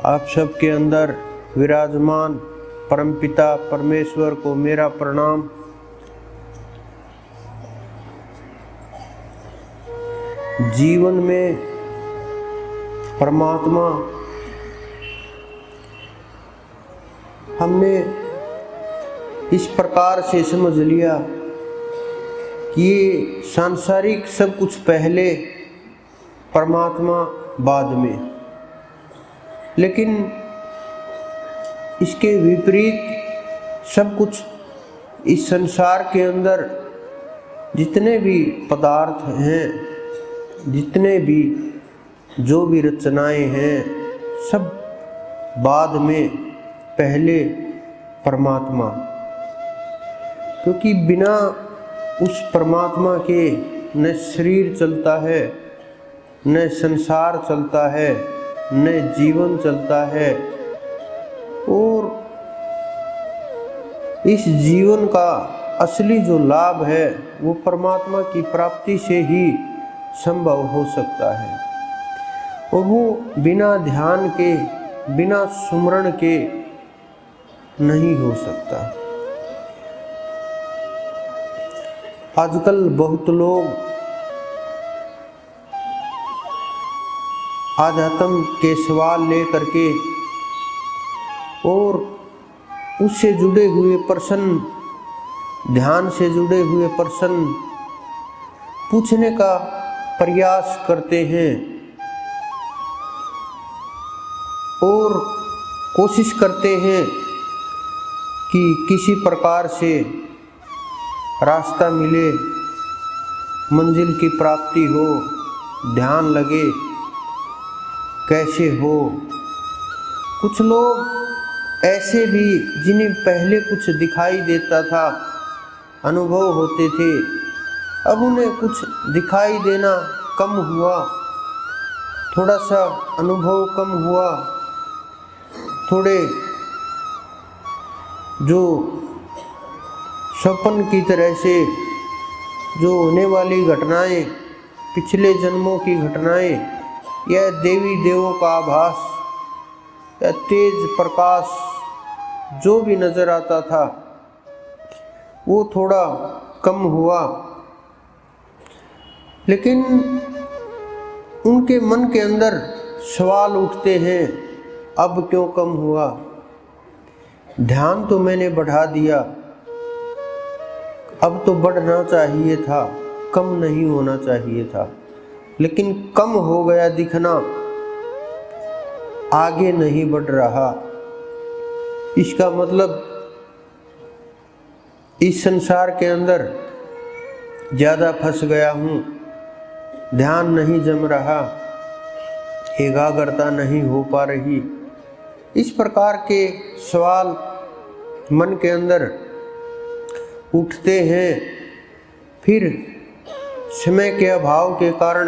आप सबके अंदर विराजमान परमपिता परमेश्वर को मेरा प्रणाम। जीवन में परमात्मा हमने इस प्रकार से समझ लिया कि ये सांसारिक सब कुछ पहले, परमात्मा बाद में। लेकिन इसके विपरीत सब कुछ इस संसार के अंदर जितने भी पदार्थ हैं, जितने भी जो भी रचनाएं हैं, सब बाद में, पहले परमात्मा। क्योंकि बिना उस परमात्मा के न शरीर चलता है, न संसार चलता है, न जीवन चलता है। और इस जीवन का असली जो लाभ है वो परमात्मा की प्राप्ति से ही संभव हो सकता है, और वो बिना ध्यान के, बिना सुमरण के नहीं हो सकता। आजकल बहुत लोग आध्यात्म के सवाल लेकर के और उससे जुड़े हुए प्रश्न, ध्यान से जुड़े हुए प्रश्न पूछने का प्रयास करते हैं और कोशिश करते हैं कि किसी प्रकार से रास्ता मिले, मंजिल की प्राप्ति हो, ध्यान लगे, कैसे हो। कुछ लोग ऐसे भी जिन्हें पहले कुछ दिखाई देता था, अनुभव होते थे, अब उन्हें कुछ दिखाई देना कम हुआ, थोड़ा सा अनुभव कम हुआ, थोड़े जो स्वप्न की तरह से जो होने वाली घटनाएं, पिछले जन्मों की घटनाएं, या देवी देवों का आभास या तेज प्रकाश जो भी नजर आता था वो थोड़ा कम हुआ। लेकिन उनके मन के अंदर सवाल उठते हैं, अब क्यों कम हुआ? ध्यान तो मैंने बढ़ा दिया, अब तो बढ़ना चाहिए था, कम नहीं होना चाहिए था। लेकिन कम हो गया दिखना, आगे नहीं बढ़ रहा। इसका मतलब इस संसार के अंदर ज़्यादा फंस गया हूँ, ध्यान नहीं जम रहा, एकाग्रता नहीं हो पा रही। इस प्रकार के सवाल मन के अंदर उठते हैं। फिर समय के अभाव के कारण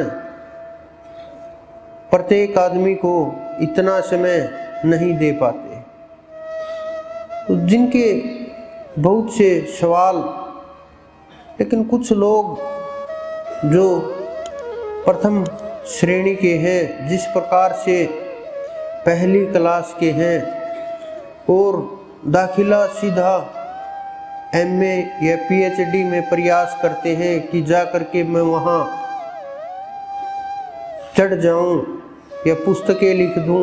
प्रत्येक आदमी को इतना समय नहीं दे पाते, तो जिनके बहुत से सवाल। लेकिन कुछ लोग जो प्रथम श्रेणी के हैं, जिस प्रकार से पहली क्लास के हैं, और दाखिला सीधा एमए या पीएचडी में प्रयास करते हैं कि जा करके मैं वहाँ चढ़ जाऊं या पुस्तकें लिख दूं,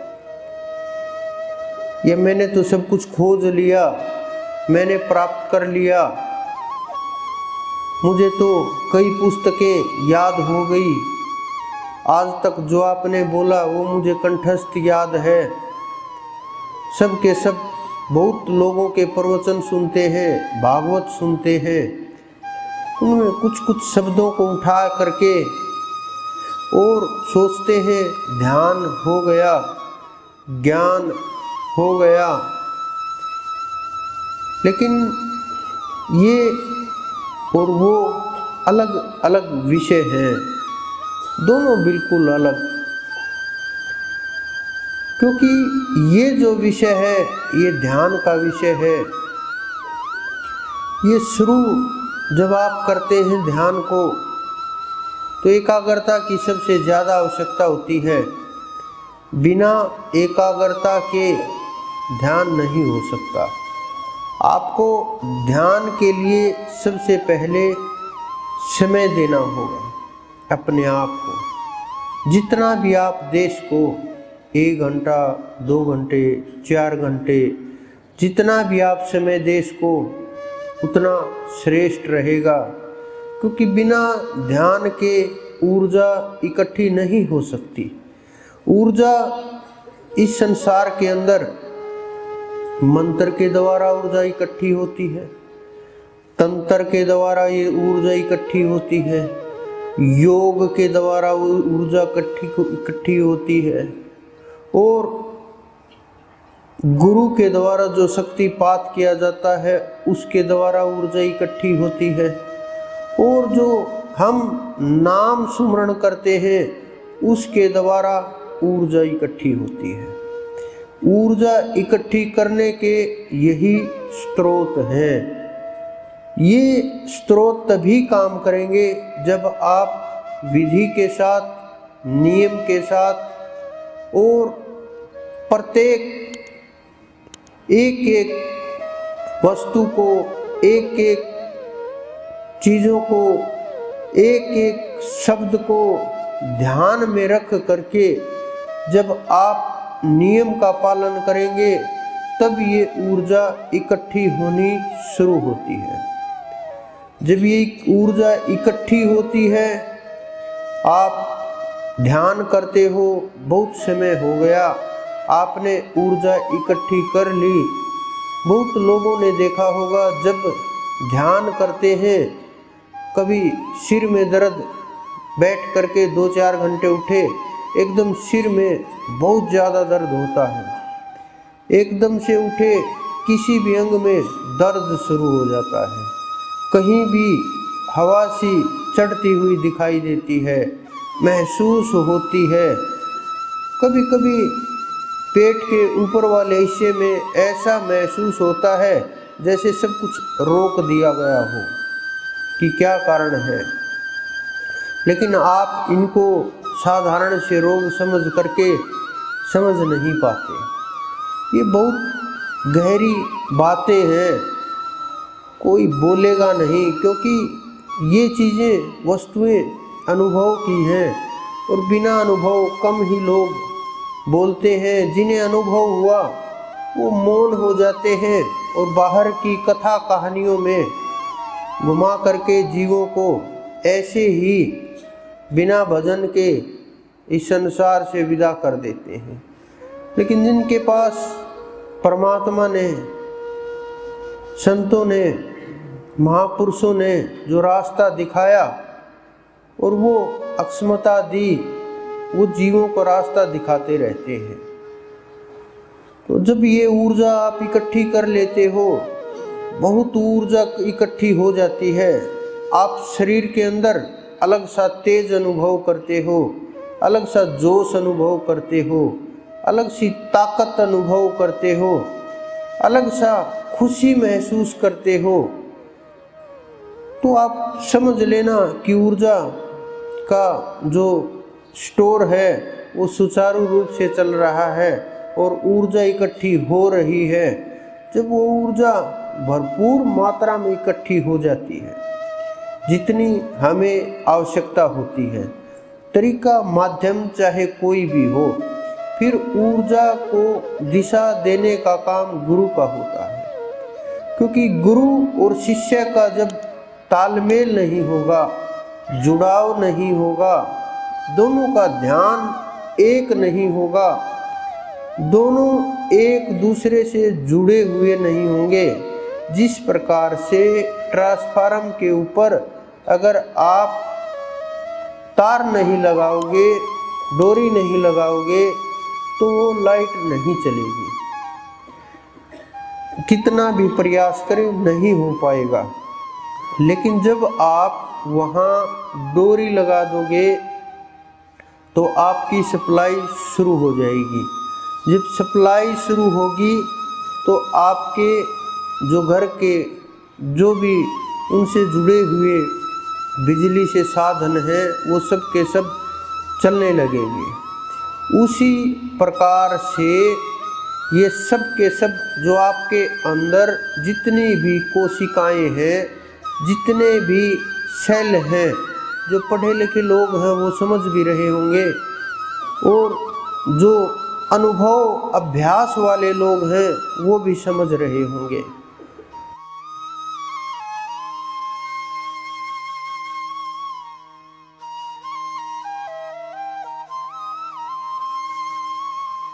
या मैंने तो सब कुछ खोज लिया, मैंने प्राप्त कर लिया, मुझे तो कई पुस्तकें याद हो गई, आज तक जो आपने बोला वो मुझे कंठस्थ याद है। सब के सब बहुत लोगों के प्रवचन सुनते हैं, भागवत सुनते हैं, उनमें कुछ कुछ शब्दों को उठा करके और सोचते हैं ध्यान हो गया, ज्ञान हो गया। लेकिन ये और वो अलग अलग विषय हैं, दोनों बिल्कुल अलग। क्योंकि ये जो विषय है, ये ध्यान का विषय है। ये शुरू जब आप करते हैं ध्यान को, तो एकाग्रता की सबसे ज़्यादा आवश्यकता होती है। बिना एकाग्रता के ध्यान नहीं हो सकता। आपको ध्यान के लिए सबसे पहले समय देना होगा अपने आप को। जितना भी आप देश को 1 घंटा, 2 घंटे, 4 घंटे, जितना भी आप समय दे इसको उतना श्रेष्ठ रहेगा, क्योंकि बिना ध्यान के ऊर्जा इकट्ठी नहीं हो सकती। ऊर्जा इस संसार के अंदर मंत्र के द्वारा ऊर्जा इकट्ठी होती है, तंत्र के द्वारा ये ऊर्जा इकट्ठी होती है, योग के द्वारा ऊर्जा इकट्ठी होती है, और गुरु के द्वारा जो शक्तिपात किया जाता है उसके द्वारा ऊर्जा इकट्ठी होती है, और जो हम नाम सुमरण करते हैं उसके द्वारा ऊर्जा इकट्ठी होती है। ऊर्जा इकट्ठी करने के यही स्रोत हैं। ये स्रोत तभी काम करेंगे जब आप विधि के साथ, नियम के साथ और प्रत्येक एक एक वस्तु को, एक एक चीज़ों को, एक एक शब्द को ध्यान में रख करके जब आप नियम का पालन करेंगे तब ये ऊर्जा इकट्ठी होनी शुरू होती है। जब ये ऊर्जा इकट्ठी होती है, आप ध्यान करते हो, बहुत समय हो गया, आपने ऊर्जा इकट्ठी कर ली। बहुत लोगों ने देखा होगा जब ध्यान करते हैं, कभी सिर में दर्द, बैठ करके 2-4 घंटे उठे, एकदम सिर में बहुत ज़्यादा दर्द होता है, एकदम से उठे किसी भी अंग में दर्द शुरू हो जाता है, कहीं भी हवा सी चढ़ती हुई दिखाई देती है, महसूस होती है। कभी कभी पेट के ऊपर वाले हिस्से में ऐसा महसूस होता है जैसे सब कुछ रोक दिया गया हो कि क्या कारण है, लेकिन आप इनको साधारण से रोग समझ करके समझ नहीं पाते। ये बहुत गहरी बातें हैं, कोई बोलेगा नहीं, क्योंकि ये चीज़ें, वस्तुएं अनुभव की हैं और बिना अनुभव कम ही लोग बोलते हैं। जिन्हें अनुभव हुआ वो मौन हो जाते हैं और बाहर की कथा कहानियों में घुमा करके जीवों को ऐसे ही बिना भजन के इस संसार से विदा कर देते हैं। लेकिन जिनके पास परमात्मा ने, संतों ने, महापुरुषों ने जो रास्ता दिखाया और वो अक्षमता दी, वो जीवों को रास्ता दिखाते रहते हैं। तो जब ये ऊर्जा आप इकट्ठी कर लेते हो, बहुत ऊर्जा इकट्ठी हो जाती है, आप शरीर के अंदर अलग सा तेज अनुभव करते हो, अलग सा जोश अनुभव करते हो, अलग सी ताकत अनुभव करते हो, अलग सा खुशी महसूस करते हो। तो आप समझ लेना कि ऊर्जा का जो स्टोर है वो सुचारू रूप से चल रहा है और ऊर्जा इकट्ठी हो रही है। जब वो ऊर्जा भरपूर मात्रा में इकट्ठी हो जाती है, जितनी हमें आवश्यकता होती है, तरीका माध्यम चाहे कोई भी हो, फिर ऊर्जा को दिशा देने का काम गुरु का होता है। क्योंकि गुरु और शिष्य का जब तालमेल नहीं होगा, जुड़ाव नहीं होगा, दोनों का ध्यान एक नहीं होगा, दोनों एक दूसरे से जुड़े हुए नहीं होंगे। जिस प्रकार से ट्रांसफार्मर के ऊपर अगर आप तार नहीं लगाओगे, डोरी नहीं लगाओगे, तो वो लाइट नहीं चलेगी। कितना भी प्रयास करें नहीं हो पाएगा। लेकिन जब आप वहाँ डोरी लगा दोगे तो आपकी सप्लाई शुरू हो जाएगी। जब सप्लाई शुरू होगी तो आपके जो घर के जो भी उनसे जुड़े हुए बिजली से साधन हैं वो सब के सब चलने लगेंगे। उसी प्रकार से ये सब के सब जो आपके अंदर जितनी भी कोशिकाएं हैं, जितने भी सेल हैं, जो पढ़े लिखे लोग हैं वो समझ भी रहे होंगे, और जो अनुभव अभ्यास वाले लोग हैं वो भी समझ रहे होंगे।